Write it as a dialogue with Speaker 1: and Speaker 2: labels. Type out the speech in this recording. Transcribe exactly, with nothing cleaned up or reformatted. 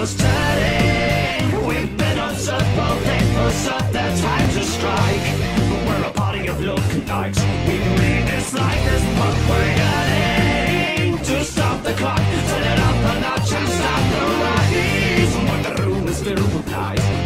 Speaker 1: wheels turning. We've been on circle, paper, up that time to strike. We're a party of lookalikes. We made this like this, but we're yearning to stop the clock, turn it up a notch and stop the rise. When the room is filled with lies.